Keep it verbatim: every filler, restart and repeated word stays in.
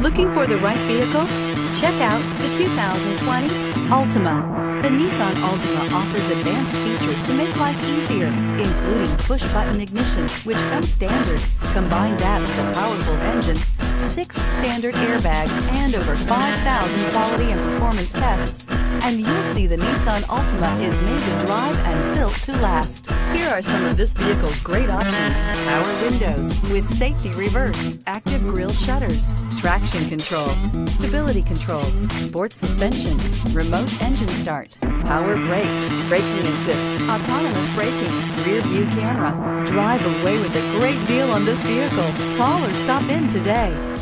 Looking for the right vehicle? Check out the two thousand twenty Altima. The Nissan Altima offers advanced features to make life easier, including push-button ignition, which comes standard. Combine that with a powerful engine, six standard airbags, and over five thousand quality and performance tests, and you'll see the Nissan Altima is made to drive and built to last. Here are some of this vehicle's great options: power windows with safety reverse, active grille shutters, traction control, stability control, sports suspension, remote engine start, power brakes, braking assist, autonomous braking, rear view camera. Drive away with a great deal on this vehicle. Call or stop in today.